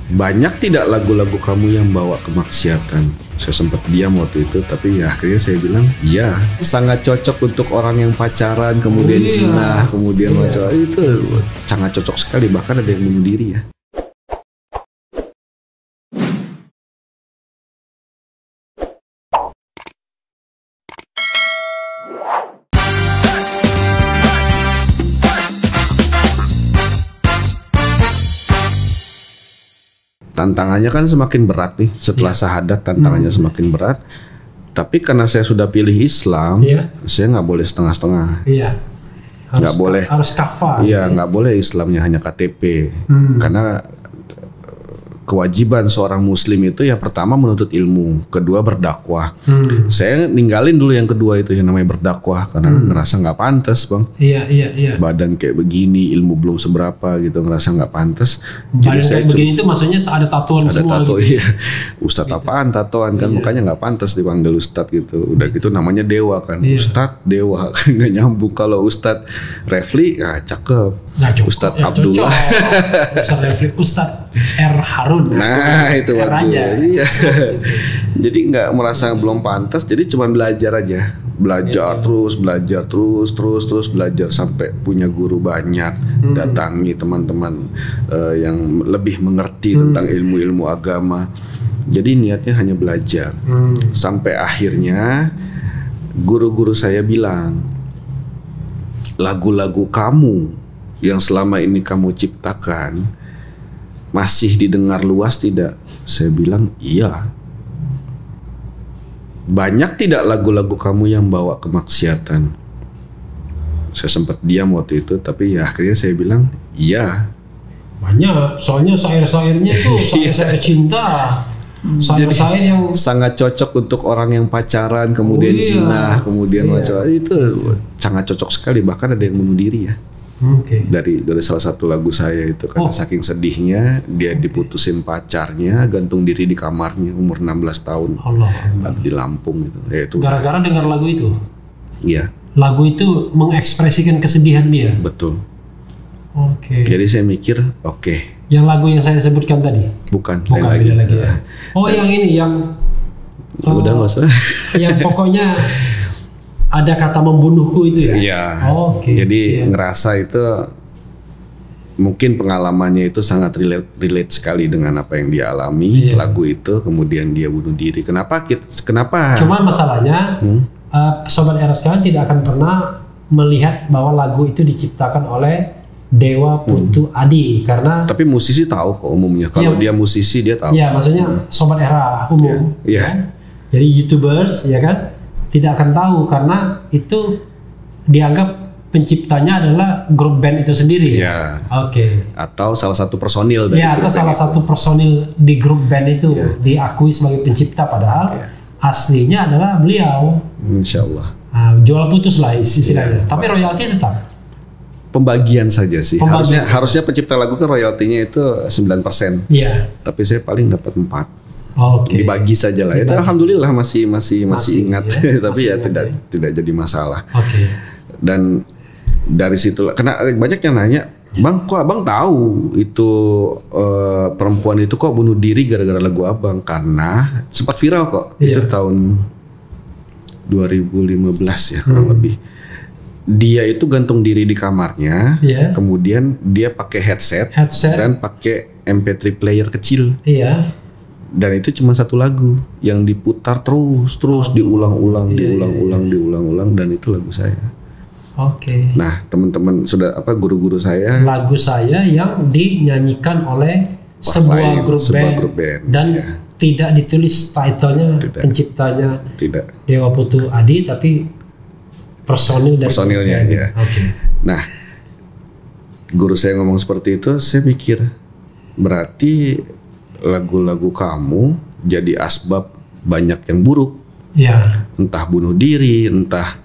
Banyak tidak lagu-lagu kamu yang bawa kemaksiatan? Saya sempat diam waktu itu, tapi ya akhirnya saya bilang, iya. Sangat cocok untuk orang yang pacaran, kemudian zina, kemudian macam itu sangat cocok sekali. Bahkan ada yang bunuh diri ya. Tantangannya kan semakin berat nih setelah syahadat, tantangannya semakin berat. Tapi karena saya sudah pilih Islam, saya nggak boleh setengah-setengah. Nggak boleh. Harus kafah. Iya, nggak boleh Islamnya hanya KTP. Karena kewajiban seorang Muslim itu ya pertama menuntut ilmu, kedua berdakwah. Saya ninggalin dulu yang kedua itu yang namanya berdakwah karena ngerasa nggak pantas, Bang. Iya. Badan kayak begini, ilmu belum seberapa gitu, ngerasa nggak pantas. Badan kayak begini itu maksudnya ada tatoan semua. Ada tato, gitu. iya. Ustadz apaan tatoan kan, mukanya nggak pantas dipanggil Ustadz gitu. Udah gitu namanya dewa kan, Ustadz dewa kan nggak nyambung. Kalau Ustadz Refli, ya cakep. Ustadz Abdullah, Ustadz Refli, Ustadz R Harun. Nah itu waktu iya. Jadi nggak merasa belum pantas, jadi cuma belajar aja, terus belajar sampai punya guru banyak, datangi teman-teman yang lebih mengerti tentang ilmu-ilmu agama. Jadi niatnya hanya belajar, sampai akhirnya guru-guru saya bilang, lagu-lagu kamu yang selama ini kamu ciptakan masih didengar luas tidak? Saya bilang iya. Banyak tidak lagu-lagu kamu yang bawa kemaksiatan? Saya sempat diam waktu itu, tapi ya akhirnya saya bilang iya. Banyak, soalnya syair-syairnya itu syair-syair cinta. Syair-syair yang sangat cocok untuk orang yang pacaran, kemudian zina, kemudian macam itu sangat cocok sekali. Bahkan ada yang bunuh diri ya. Dari salah satu lagu saya itu karena saking sedihnya dia diputusin pacarnya, gantung diri di kamarnya umur 16 tahun. Allah. Di Lampung gitu. Ya, itu gara-gara dengar lagu itu. Iya. Lagu itu mengekspresikan kesedihan dia. Betul. Jadi saya mikir, Yang lagu yang saya sebutkan tadi? Bukan beda lagi ya. Yang ini yang udah nggak usah. Yang pokoknya ada kata membunuhku itu ya? Iya. Jadi ngerasa itu mungkin pengalamannya itu sangat relate sekali dengan apa yang dia alami, lagu itu, kemudian dia bunuh diri. Kenapa? Cuma masalahnya Sobat Era sekalian tidak akan pernah melihat bahwa lagu itu diciptakan oleh Dewa Putu Adi karena. Tapi musisi tahu kok umumnya. Kalau dia musisi dia tahu. Iya, maksudnya Sobat Era umum. Kan? Jadi YouTubers ya kan? Tidak akan tahu karena itu dianggap penciptanya adalah grup band itu sendiri. Iya. Atau salah satu personil dari atau salah satu personil di grup band itu diakui sebagai pencipta padahal aslinya adalah beliau. Insya Allah. Jual putus lah istilahnya. Tapi royalti tetap. Pembagian saja sih. Harusnya pencipta lagu kan royaltinya itu 9%. Iya. Tapi saya paling dapat 4. Dibagi saja lah. Itu alhamdulillah masih ingat, tapi ya tidak jadi masalah. Dan dari situ, karena banyak yang nanya, Bang, kok Abang tahu itu perempuan itu kok bunuh diri gara-gara lagu Abang? Karena sempat viral kok. Itu tahun 2015 ya kurang lebih. Dia itu gantung diri di kamarnya, kemudian dia pakai headset dan pakai MP3 player kecil. Dan itu cuma satu lagu yang diputar terus diulang-ulang dan itu lagu saya. Nah, teman-teman sudah guru-guru saya. Lagu saya yang dinyanyikan oleh sebuah grup band dan tidak ditulis titlenya penciptanya Dewa Putu Adi tapi personilnya. Nah, guru saya ngomong seperti itu, saya mikir berarti lagu-lagu kamu jadi asbab banyak yang buruk. Entah bunuh diri, entah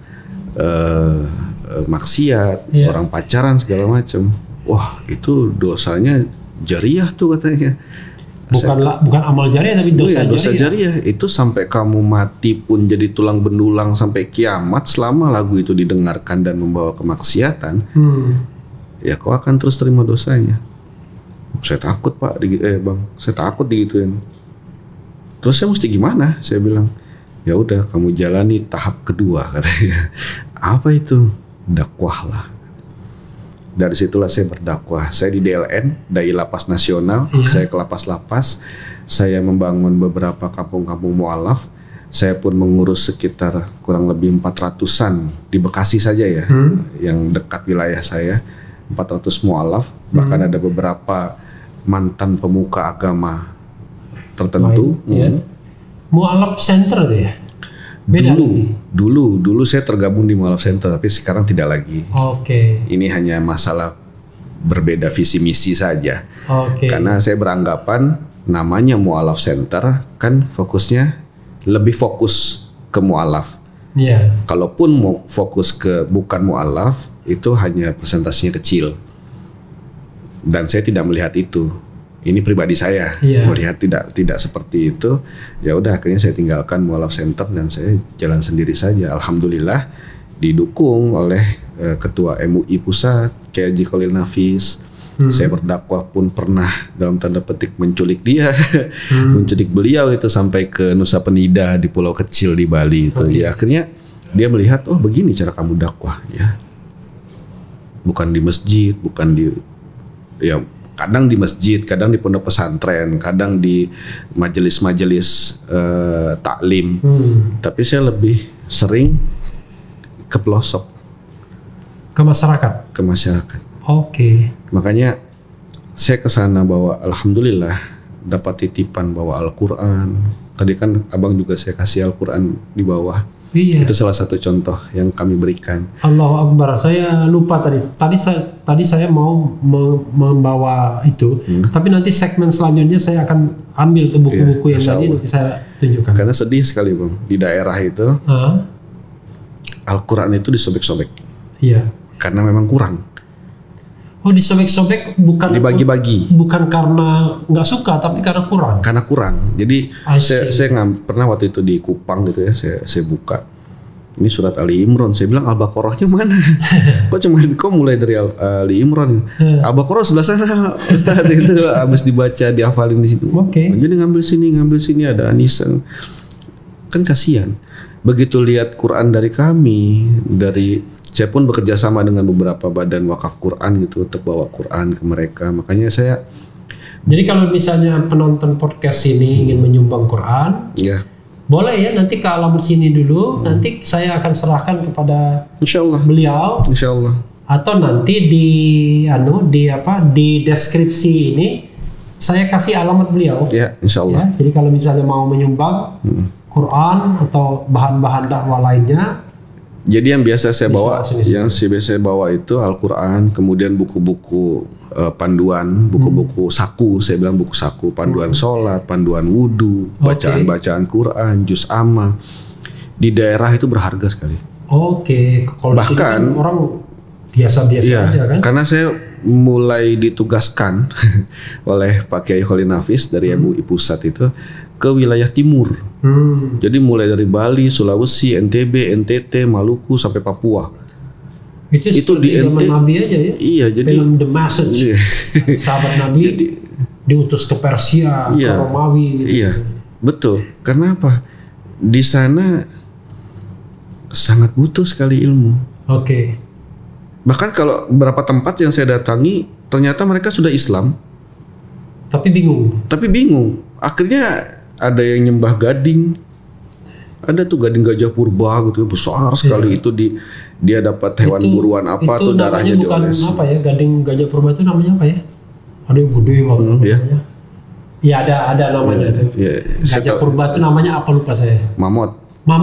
maksiat, orang pacaran segala macam. Wah, itu dosanya jariah tuh katanya. Bukan amal jariah tapi dosa jariah. Itu sampai kamu mati pun jadi tulang benulang sampai kiamat selama lagu itu didengarkan dan membawa kemaksiatan. Ya kau akan terus terima dosanya. Saya takut Pak, Bang, saya takut digituin. Terus saya mesti gimana? Saya bilang, ya udah kamu jalani tahap kedua katanya. Apa itu? Dakwahlah. Dari situlah saya berdakwah. Saya di DLN, Dai Lapas Nasional. Saya ke lapas-lapas. Saya membangun beberapa kampung-kampung mu'alaf. Saya pun mengurus sekitar kurang lebih 400-an di Bekasi saja ya, yang dekat wilayah saya. 400 mu'alaf. Bahkan ada beberapa mantan pemuka agama tertentu. Mu'alaf Center itu ya? Beda Dulu saya tergabung di Mu'alaf Center, tapi sekarang tidak lagi. Oke. Ini hanya masalah berbeda visi misi saja. Oke. Karena saya beranggapan namanya Mu'alaf Center kan fokusnya lebih fokus ke mu'alaf. Iya. Kalaupun mau fokus ke bukan mu'alaf, itu hanya presentasinya kecil. Dan saya tidak melihat itu. Ini pribadi saya melihat tidak seperti itu. Ya udah akhirnya saya tinggalkan Mu'alaf Center dan saya jalan sendiri saja. Alhamdulillah didukung oleh Ketua MUI Pusat, Kiai Haji Khalil Nafis. Saya berdakwah pun pernah dalam tanda petik menculik dia, menculik beliau itu sampai ke Nusa Penida di pulau kecil di Bali itu. Ya akhirnya dia melihat, oh begini cara kamu dakwah ya. Bukan di masjid, bukan di kadang di masjid, kadang di pondok pesantren, kadang di majelis-majelis taklim. Tapi saya lebih sering ke pelosok, ke masyarakat. Ke masyarakat. Oke. Makanya saya ke sana bawa, alhamdulillah dapat titipan bawa Al-Qur'an. Tadi kan Abang juga saya kasih Al-Qur'an di bawah. Iya. Itu salah satu contoh yang kami berikan. Allahu Akbar. Saya lupa tadi saya mau membawa itu, tapi nanti segmen selanjutnya saya akan ambil tuh buku-buku yang tadi nanti saya tunjukkan. Karena sedih sekali Bang, di daerah itu Al-Qur'an itu disobek-sobek. Iya. Karena memang kurang. Oh, disobek-sobek bukan dibagi-bagi. Bukan karena nggak suka, tapi karena kurang. Karena kurang. Jadi saya pernah waktu itu di Kupang gitu ya, saya buka. Ini surat Ali Imran. Saya bilang Al-Baqarahnya mana? Kok mulai dari Ali Imran? Al-Baqarah sebelah sana, Ustaz itu habis dibaca, dihafalin di situ. Oke. Jadi ngambil sini ada Anissa. Kan kasihan. Begitu lihat Quran dari kami, saya pun bekerja sama dengan beberapa badan wakaf Quran gitu untuk bawa Quran ke mereka. Makanya saya. Jadi kalau misalnya penonton podcast ini ingin menyumbang Quran, boleh ya nanti ke alamat sini dulu. Nanti saya akan serahkan kepada Insyaallah beliau. Insyaallah. Atau nanti di deskripsi ini saya kasih alamat beliau. Ya, Insyaallah. Ya, jadi kalau misalnya mau menyumbang Quran atau bahan-bahan dakwah lainnya. Jadi yang biasa saya bawa, itu Al-Qur'an, kemudian buku-buku panduan, buku-buku saku, saya bilang buku saku, panduan sholat, panduan wudhu, bacaan-bacaan Quran, juz amma. Di daerah itu berharga sekali. Oke. Bahkan orang biasa-biasa aja kan? Karena saya mulai ditugaskan oleh Pak Kiai Khalil Nafis dari MUI Pusat itu ke wilayah timur. Jadi mulai dari Bali, Sulawesi, NTB, NTT, Maluku sampai Papua. Itu di NTT Nabi aja ya. Iya, jadi film The Message. Sahabat Nabi diutus ke Persia, ke Romawi gitu. Iya, betul. Karena apa? Di sana sangat butuh sekali ilmu. Oke. Bahkan kalau beberapa tempat yang saya datangi, ternyata mereka sudah Islam. Tapi bingung. Akhirnya ada yang nyembah gading. Ada tuh gading gajah purba gitu, besar sekali. Itu dia dapat hewan buruan apa tuh darahnya dioles. Itu namanya bukan apa ya, gading gajah purba itu namanya apa ya? Ada yang gede banget namanya. Iya ada namanya itu. Gajah purba itu namanya apa lupa saya. Mamut.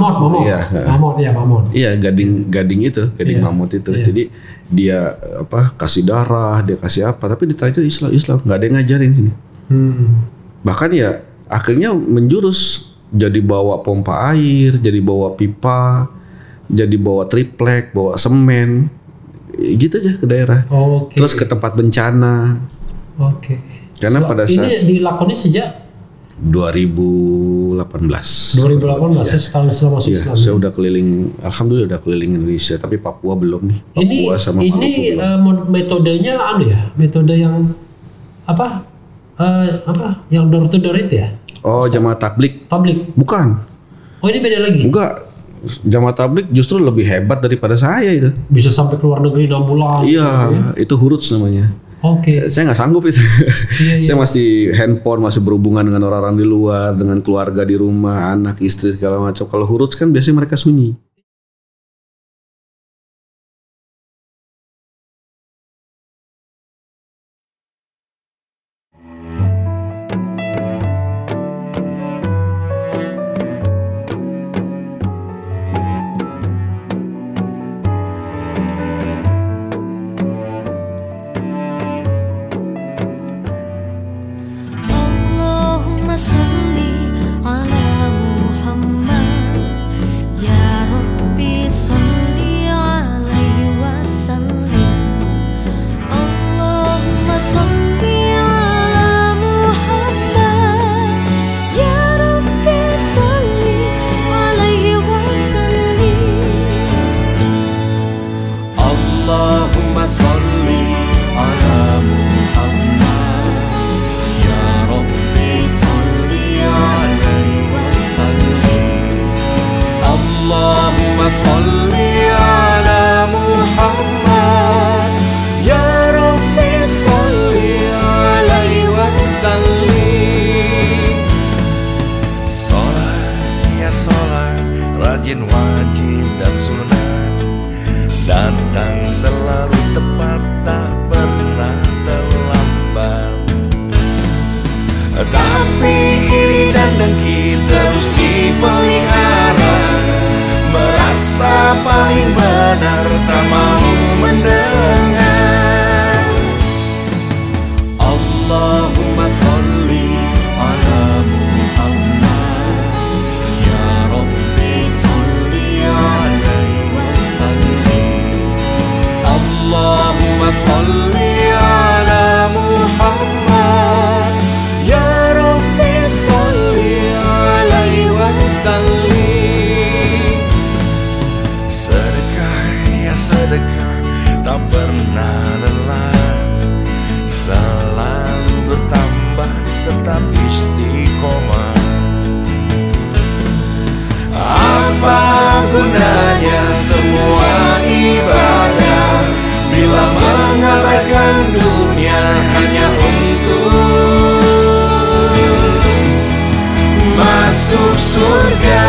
Iya, gading itu, mamut itu. Jadi dia kasih darah, dia kasih apa, tapi ditanya Islam, nggak ada yang ngajarin sini. Bahkan ya akhirnya menjurus jadi bawa pompa air, jadi bawa pipa, jadi bawa triplek, bawa semen, gitu aja ke daerah. Terus ke tempat bencana. Karena pada saat ini dilakoni sejak 2018 ya, setahun setelah masuk Islam. Saya udah keliling, alhamdulillah udah keliling Indonesia, tapi Papua belum nih. Papua ini metodenya metode yang yang door to door itu ya? Oh, jamaah tablik. Tablik. Bukan. Oh, ini beda lagi. Enggak. Jamaah tablik justru lebih hebat daripada saya itu. Bisa sampai ke luar negeri 6 bulan. Iya, itu huruts namanya. Oke. Saya nggak sanggup itu. Iya. Saya masih handphone, masih berhubungan dengan orang-orang di luar, dengan keluarga di rumah, anak, istri segala macam. Kalau huruts kan biasanya mereka sunyi. Rajin, wajib dan sunat, datang selalu tepat, tak pernah terlambat. Tapi iri dan dengki terus dipelihara, merasa paling benar, tak mau mendengar. Allahumma sholli ala Muhammad, ya Rabbi sholli alaihi wasallim. Allahumma sholli ala Muhammad, ya Rabbi sholli alaihi wasallim. Sedekah ya sedekah, tak pernah lelah, selalu bertambah tetap istiqomah. Apa gunanya semua ibadah bila mengabaikan dunia hanya untuk masuk surga?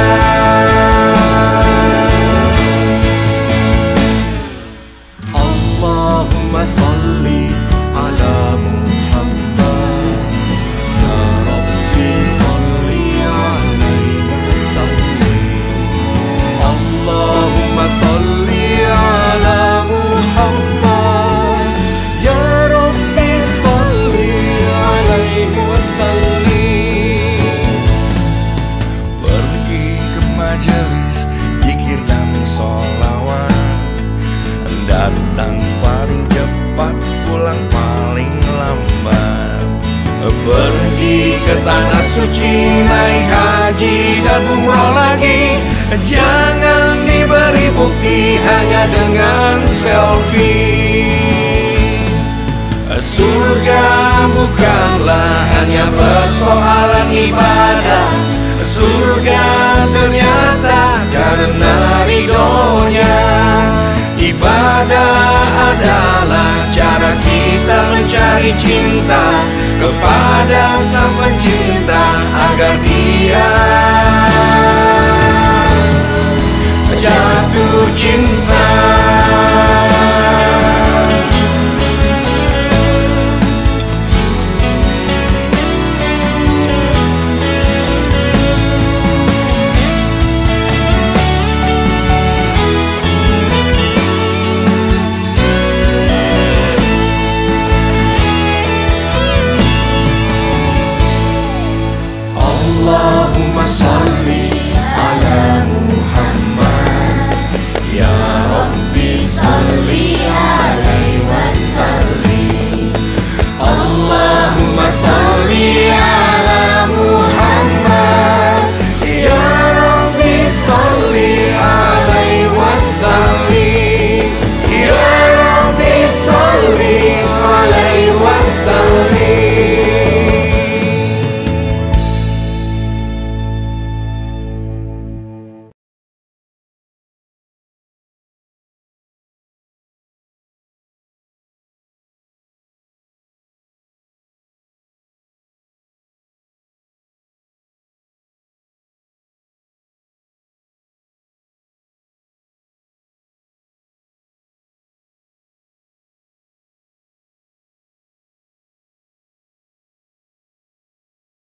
Allahumma sholli ala Muhammad, ya Rabbi sholli alaihi wasallim. Allahumma sholli ala Muhammad, ya Rabbi sholli alaihi wasallim. Pergi ke majelis zikir dan sholawat, datang paling cepat, pulang paling lambat. Pergi ke tanah suci, naik haji dan umroh lagi, jangan diberi bukti hanya dengan selfie. Surga bukanlah hanya persoalan ibadah, surga ternyata karena ridhonya. Ibadah adalah cara kita mencari cinta kepada Sang Pencipta agar Dia